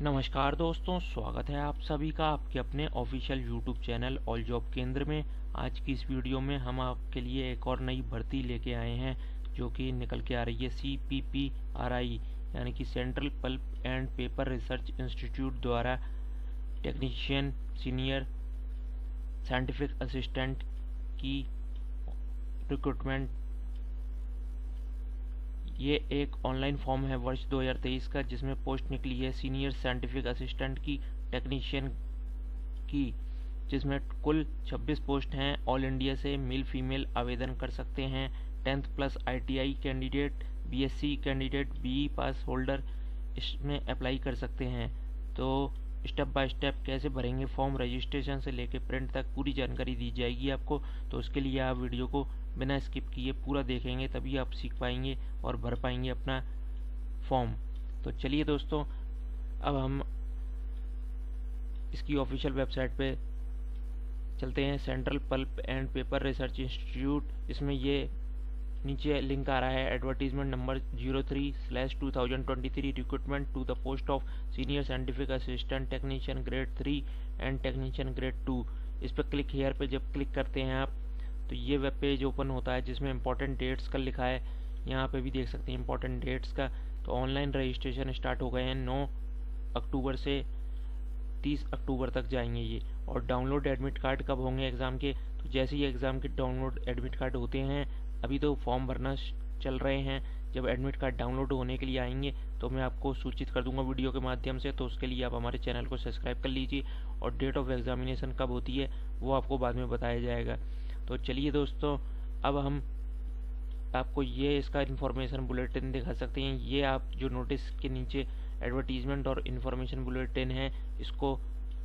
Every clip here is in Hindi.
नमस्कार दोस्तों, स्वागत है आप सभी का आपके अपने official YouTube channel all job Kendra में। आज की इस वीडियो में हम आपके लिए एक और नई भर्ती लेके आए हैं जो कि निकल के आ रही है CPPRI यानी कि central pulp and paper research institute द्वारा टेक्नीशियन सीनियर साइंटिफिक असिस्टेंट की रिक्रूटमेंट। ये एक ऑनलाइन फॉर्म है वर्ष 2023 का, जिसमें पोस्ट निकली है सीनियर साइंटिफिक असिस्टेंट की टेक्नीशियन की, जिसमें कुल 26 पोस्ट हैं। ऑल इंडिया से मेल फीमेल आवेदन कर सकते हैं। 10th plus ITI candidate, BSc candidate, BE pass holder इसमें अप्लाई कर सकते हैं। तो स्टेप बाय स्टेप कैसे भरेंगे फॉर्म, रजिस्ट्रेशन से लेकर प्रिंट तक पूरी जानकारी दी जाएगी आपको। तो उसके लिए आप वीडियो को बिना स्किप किए पूरा देखेंगे, तभी आप सीख पाएंगे और भर पाएंगे अपना फॉर्म। तो चलिए दोस्तों, अब हम इसकी ऑफिशियल वेबसाइट पे चलते हैं। Central pulp and paper research institute, इसमें ये नीचे लिंक आ रहा है advertisement number 03/2023 recruitment to the post of senior scientific assistant technician grade 3 and technician grade 2। इस पर क्लिक हेयर पे जब क्लिक करते हैं आप, तो ये वेब पेज ओपन होता है जिसमें इंपॉर्टेंट डेट्स का लिखा है। यहाँ पे भी देख सकते हैं इंपॉर्टेंट डेट्स का। तो ऑनलाइन रजिस्ट्रेशन स्टार्ट हो गए हैं 9 अक्टूबर से 30 अक्टूबर तक जाएंगे ये। और डाउनलोड एडमिट कार्ड कब होंगे एग्ज़ाम के, तो जैसे ही एग्ज़ाम के डाउनलोड एडमिट कार्ड होते हैं, अभी तो फॉर्म भरना चल रहे हैं, जब एडमिट कार्ड डाउनलोड होने के लिए आएंगे तो मैं आपको सूचित कर दूंगा वीडियो के माध्यम से। तो उसके लिए आप हमारे चैनल को सब्सक्राइब कर लीजिए, और डेट ऑफ एग्जामिनेशन कब होती है वो आपको बाद में बताया जाएगा। तो चलिए दोस्तों, अब हम आपको ये इसका इन्फॉर्मेशन बुलेटिन दिखा सकते हैं। ये आप जो नोटिस के नीचे एडवर्टीजमेंट और इन्फॉर्मेशन बुलेटिन है, इसको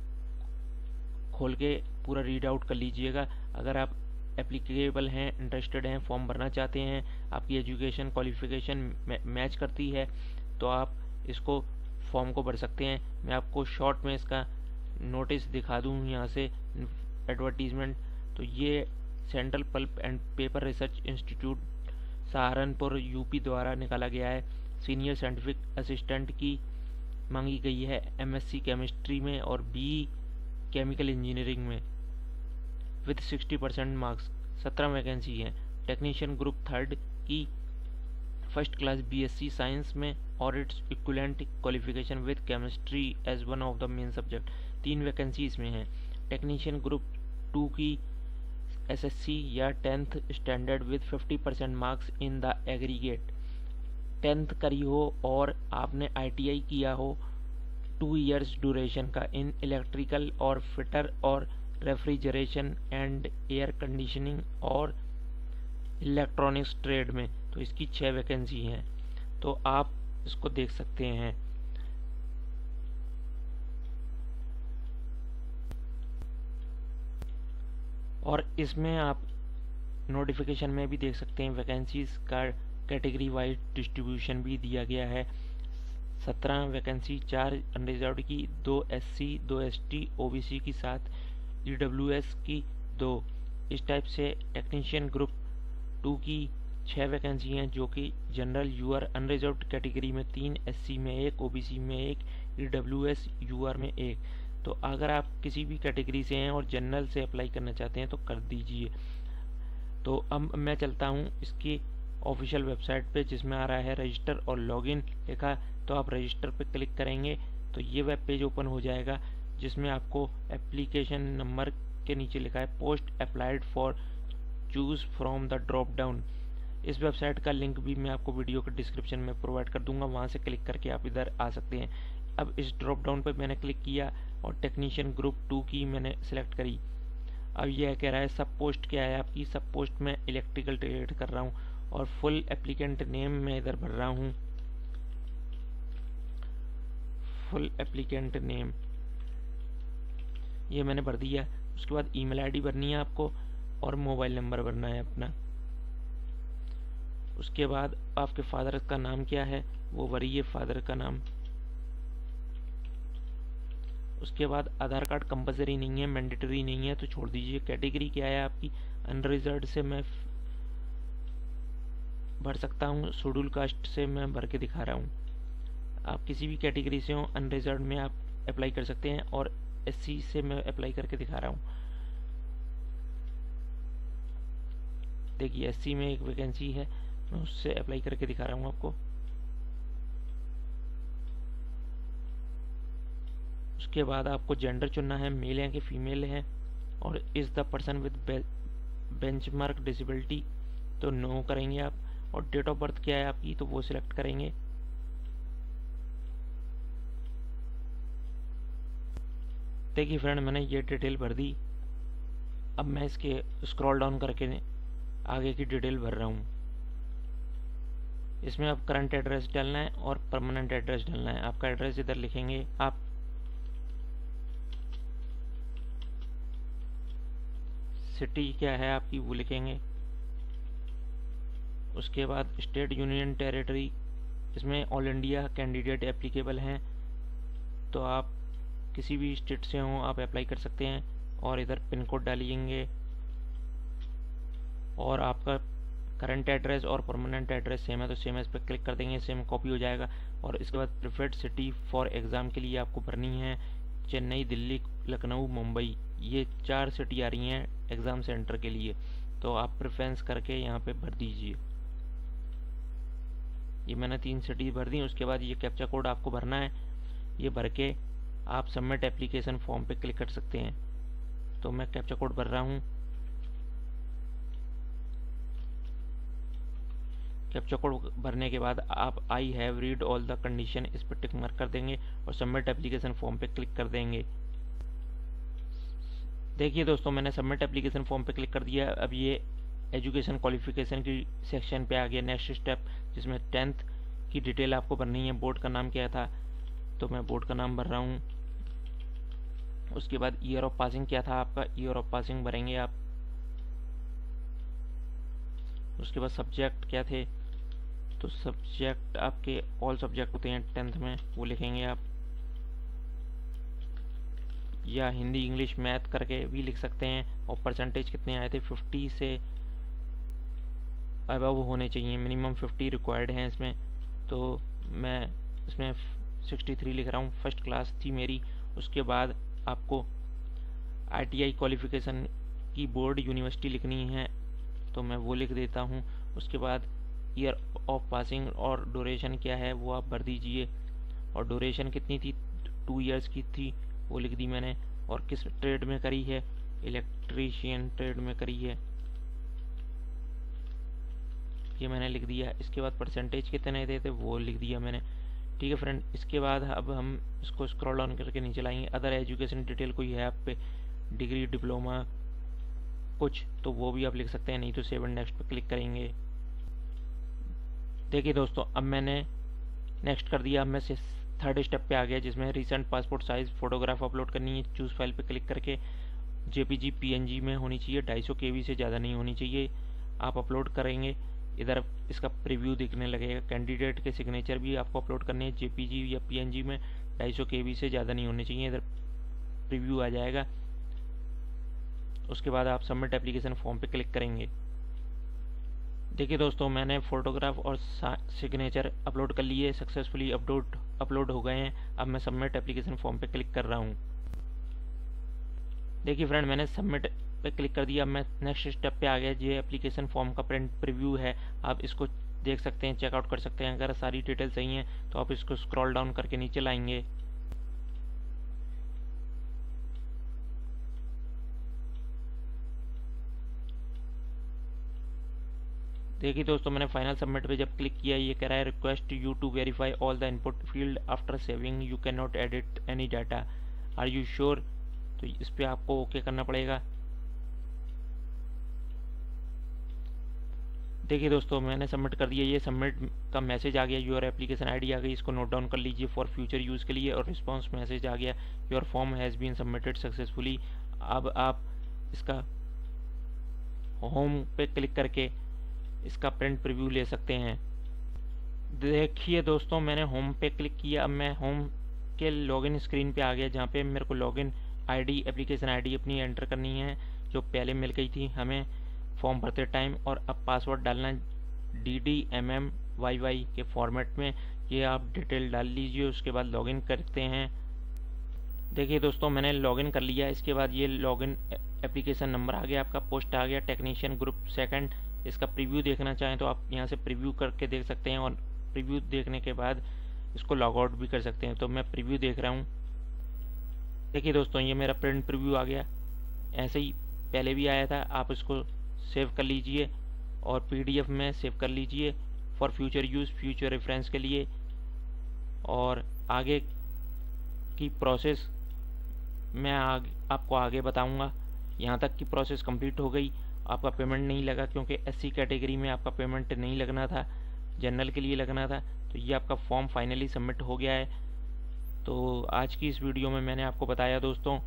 खोल के पूरा रीड आउट कर लीजिएगा। अगर आप एप्लीकेबल हैं, इंटरेस्टेड हैं, फॉर्म भरना चाहते हैं, आपकी एजुकेशन क्वालिफिकेशन मैच करती है, तो आप इसको फॉर्म को भर सकते हैं। मैं आपको शॉर्ट में इसका नोटिस दिखा दूं यहाँ से एडवर्टीजमेंट। तो ये central pulp and paper research institute Saharanpur UP द्वारा निकाला गया है। सीनियर साइंटिफिक असिस्टेंट की मांगी गई है MSc केमिस्ट्री में और BE केमिकल इंजीनियरिंग में विद 60% मार्क्स। 17 वैकेंसी हैं। टेक्नीशियन ग्रुप 3rd की फर्स्ट क्लास BSc साइंस में और its equivalent qualification with chemistry as one of the main subject. 3 vacancy इसमें हैं। टेक्नीशियन ग्रुप 2 की SSC या 10th standard with 50% marks in the aggregate. 10th करी हो और आपने ITI किया हो 2 years ड्यूरेशन का इन इलेक्ट्रिकल और फिटर और रेफ्रिजरेशन एंड एयर कंडीशनिंग और इलेक्ट्रॉनिक्स ट्रेड में। तो इसकी 6 वैकेंसी हैं, तो आप इसको देख सकते हैं। और इसमें आप नोटिफिकेशन में भी देख सकते हैं वैकेंसीज का कैटेगरी वाइज डिस्ट्रीब्यूशन भी दिया गया है। 17 वैकेंसी, 4 अनरिजर्व्ड की, 2 SC, 2 ST, OBC की 7, EWS की 2। इस टाइप से टेक्नीशियन ग्रुप 2 की 6 वैकेंसी हैं, जो कि जनरल UR अनरिजर्व्ड कैटेगरी में 3, SC में 1, OBC में 1, EWS UR में 1। तो अगर आप किसी भी कैटेगरी से हैं और जनरल से अप्लाई करना चाहते हैं तो कर दीजिए। तो अब मैं चलता हूं इसकी ऑफिशियल वेबसाइट पे, जिसमें आ रहा है रजिस्टर और लॉगिन लिखा। तो आप रजिस्टर पे क्लिक करेंगे तो ये वेब पेज ओपन हो जाएगा, जिसमें आपको एप्लीकेशन नंबर के नीचे लिखा है post applied for choose from the drop down. इस वेबसाइट का लिंक भी मैं आपको वीडियो के डिस्क्रिप्शन में प्रोवाइड कर दूंगा, वहां से क्लिक करके आप इधर आ सकते हैं। अब इस ड्रॉप डाउन पर मैंने क्लिक किया और टेक्नीशियन ग्रुप 2 की मैंने सेलेक्ट करी। अब यह कह रहा है सब पोस्ट क्या है आपकी। सब पोस्ट में इलेक्ट्रिकल ट्रेड कर रहा हूँ और फुल एप्लीकेंट नेम मैं इधर भर रहा हूँ। फुल एप्लीकेंट नेम ये मैंने भर दिया। उसके बाद ईमेल ID भरनी है आपको और मोबाइल नंबर भरना है अपना। उसके बाद आपके फादर का नाम क्या है वो भरिए, फादर का नाम। उसके बाद आधार कार्ड कंपलसरी नहीं है, मैंडेटरी नहीं है, तो छोड़ दीजिए। कैटेगरी क्या है आपकी, अनरिजर्व्ड से मैं भर सकता हूँ, शेड्यूल कास्ट से मैं भर के दिखा रहा हूँ। आप किसी भी कैटेगरी से हो, अनरिजर्व में आप अप्लाई कर सकते हैं, और SC से मैं अप्लाई करके दिखा रहा हूँ। देखिए SC में एक वैकेंसी है, मैं उससे अप्लाई करके दिखा रहा हूँ आपको। उसके बाद आपको जेंडर चुनना है, मेल है कि फीमेल है, और is the person with benchmark disability, तो नो करेंगे आप। और डेट ऑफ बर्थ क्या है आपकी, तो वो सिलेक्ट करेंगे। देखिए फ्रेंड, मैंने ये डिटेल भर दी। अब मैं इसके स्क्रॉल डाउन करके आगे की डिटेल भर रहा हूँ। इसमें आप करंट एड्रेस डालना है और परमानेंट एड्रेस डालना है। आपका एड्रेस इधर लिखेंगे आप, सिटी क्या है आपकी वो लिखेंगे। उसके बाद स्टेट, यूनियन टेरिटरी, इसमें ऑल इंडिया कैंडिडेट एप्लीकेबल हैं, तो आप किसी भी स्टेट से हो आप अप्लाई कर सकते हैं। और इधर पिन कोड डालिएंगे, और आपका करंट एड्रेस और परमानेंट एड्रेस सेम है तो सेम इस पर क्लिक कर देंगे, सेम कॉपी हो जाएगा। और इसके बाद प्रिफर्ड सिटी फॉर एग्ज़ाम के लिए आपको भरनी है चेन्नई, दिल्ली, लखनऊ, मुंबई, ये 4 सिटी आ रही हैं एग्ज़ाम सेंटर के लिए, तो आप प्रेफरेंस करके यहाँ पे भर दीजिए। ये मैंने 3 सिटी भर दी। उसके बाद ये कैप्चा कोड आपको भरना है, ये भर के आप सबमिट एप्लीकेशन फॉर्म पे क्लिक कर सकते हैं। तो मैं कैप्चा कोड भर रहा हूँ। कैप्चा कोड भरने के बाद आप I have read all the condition इस पर टिक मार्क कर देंगे और सबमिट एप्लीकेशन फॉर्म पे क्लिक कर देंगे। देखिए दोस्तों, मैंने सबमिट एप्लीकेशन फॉर्म पे क्लिक कर दिया। अब ये एजुकेशन क्वालिफिकेशन की सेक्शन पे आ गया नेक्स्ट स्टेप, जिसमें 10th की डिटेल आपको भरनी है। बोर्ड का नाम क्या था, तो मैं बोर्ड का नाम भर रहा हूँ। उसके बाद ईयर ऑफ पासिंग क्या था आपका, ईयर ऑफ पासिंग भरेंगे आप। उसके बाद सब्जेक्ट क्या थे, तो सब्जेक्ट आपके ऑल सब्जेक्ट होते हैं 10th में, वो लिखेंगे आप, या हिंदी, इंग्लिश, मैथ करके भी लिख सकते हैं। और परसेंटेज कितने आए थे, 50 से अबव होने चाहिए, मिनिमम 50 रिक्वायर्ड हैं इसमें, तो मैं इसमें 63 लिख रहा हूँ। फर्स्ट क्लास थी मेरी। उसके बाद आपको ITI क्वालिफिकेशन की बोर्ड यूनिवर्सिटी लिखनी है, तो मैं वो लिख देता हूँ। उसके बाद ईयर ऑफ पासिंग और ड्यूरेशन क्या है वो आप भर दीजिए, और ड्यूरेशन कितनी थी, 2 इयर्स की थी, वो लिख दी मैंने। और किस ट्रेड में करी है, इलेक्ट्रीशियन ट्रेड में करी है, ये मैंने लिख दिया। इसके बाद परसेंटेज कितने थे वो लिख दिया मैंने। ठीक है फ्रेंड, इसके बाद अब हम इसको स्क्रॉल डाउन करके नीचे लाएंगे। अदर एजुकेशन डिटेल कोई है आप पे, डिग्री, डिप्लोमा कुछ, तो वो भी आप लिख सकते हैं, नहीं तो सेव एंड नेक्स्ट पे क्लिक करेंगे। देखिए दोस्तों, अब मैंने नेक्स्ट कर दिया। अब मैं थर्ड स्टेप पे आ गया, जिसमें recent passport size photograph upload करनी है। चूज़ फाइल पे क्लिक करके JPG PNG में होनी चाहिए, 250 KB से ज़्यादा नहीं होनी चाहिए। आप अपलोड करेंगे, इधर इसका प्रीव्यू दिखने लगेगा। कैंडिडेट के सिग्नेचर भी आपको अपलोड करने हैं JPG या PNG में, 250 KB से ज़्यादा नहीं होने चाहिए। इधर प्रीव्यू आ जाएगा। उसके बाद आप सबमिट एप्लीकेशन फॉर्म पे क्लिक करेंगे। देखिए दोस्तों, मैंने फोटोग्राफ और सिग्नेचर अपलोड कर लिए, सक्सेसफुली अपलोड हो गए हैं। अब मैं सबमिट एप्लीकेशन फॉर्म पे क्लिक कर रहा हूँ। देखिए फ्रेंड, मैंने सबमिट पे क्लिक कर दिया। अब मैं नेक्स्ट स्टेप पे आ गया। ये एप्लीकेशन फॉर्म का प्रिंट प्रीव्यू है, आप इसको देख सकते हैं, चेकआउट कर सकते हैं। अगर सारी डिटेल सही हैं तो आप इसको स्क्रॉल डाउन करके नीचे लाएंगे। देखिए दोस्तों, मैंने फाइनल सबमिट पे जब क्लिक किया, ये कह रहा है request you to verify all the input field after saving, you can not edit any data, are you sure. तो इस पर आपको ओके करना पड़ेगा। देखिए दोस्तों, मैंने सबमिट कर दिया। ये सबमिट का मैसेज आ गया, योर एप्लीकेशन ID आ गई, इसको नोट डाउन कर लीजिए फॉर फ्यूचर यूज़ के लिए। और रिस्पांस मैसेज आ गया, your form has been submitted successfully. अब आप इसका होम पे क्लिक करके इसका प्रिंट प्रीव्यू ले सकते हैं। देखिए दोस्तों, मैंने होम पे क्लिक किया। अब मैं होम के लॉगिन स्क्रीन पे आ गया, जहाँ पे मेरे को लॉगिन ID, एप्लीकेशन ID अपनी एंटर करनी है, जो पहले मिल गई थी हमें फॉर्म भरते टाइम। और अब पासवर्ड डालना है DDMMYY के फॉर्मेट में, ये आप डिटेल डाल लीजिए। उसके बाद लॉगिन करते हैं। देखिए दोस्तों, मैंने लॉगिन कर लिया। इसके बाद ये लॉगिन एप्लीकेशन नंबर आ गया, आपका पोस्ट आ गया, टेक्नीशियन ग्रुप सेकंड। इसका प्रीव्यू देखना चाहें तो आप यहाँ से प्रीव्यू करके देख सकते हैं, और प्रीव्यू देखने के बाद इसको लॉग आउट भी कर सकते हैं। तो मैं प्रीव्यू देख रहा हूँ। देखिए दोस्तों, ये मेरा प्रिंट प्रीव्यू आ गया। ऐसे ही पहले भी आया था। आप इसको सेव कर लीजिए और PDF में सेव कर लीजिए for future use, future reference के लिए। और आगे की प्रोसेस मैं आपको आगे बताऊंगा। यहाँ तक की प्रोसेस कंप्लीट हो गई। आपका पेमेंट नहीं लगा क्योंकि SC कैटेगरी में आपका पेमेंट नहीं लगना था, जनरल के लिए लगना था। तो ये आपका फॉर्म फाइनली सबमिट हो गया है। तो आज की इस वीडियो में मैंने आपको बताया दोस्तों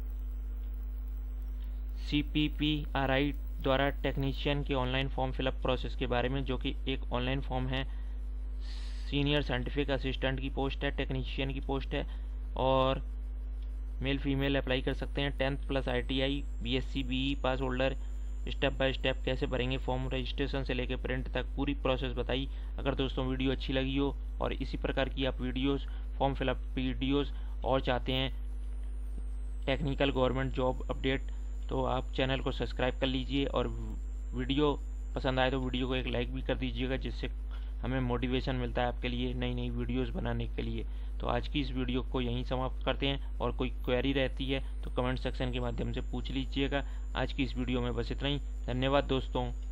CPPRI द्वारा टेक्नीशियन के ऑनलाइन फॉर्म फिलअप प्रोसेस के बारे में, जो कि एक ऑनलाइन फॉर्म है। सीनियर साइंटिफिक असिस्टेंट की पोस्ट है, टेक्नीशियन की पोस्ट है, और मेल फीमेल अप्लाई कर सकते हैं। 10th plus ITI BSc BE pass holder. Step by step कैसे भरेंगे फॉर्म, रजिस्ट्रेशन से लेकर प्रिंट तक पूरी प्रोसेस बताई। अगर दोस्तों वीडियो अच्छी लगी हो और इसी प्रकार की आप वीडियोस, फॉर्म फिलअप वीडियोस और चाहते हैं टेक्निकल गवर्नमेंट जॉब अपडेट, तो आप चैनल को सब्सक्राइब कर लीजिए। और वीडियो पसंद आए तो वीडियो को एक लाइक भी कर दीजिएगा, जिससे हमें मोटिवेशन मिलता है आपके लिए नई नई वीडियोस बनाने के लिए। तो आज की इस वीडियो को यहीं समाप्त करते हैं, और कोई क्वेरी रहती है तो कमेंट सेक्शन के माध्यम से पूछ लीजिएगा। आज की इस वीडियो में बस इतना ही। धन्यवाद दोस्तों।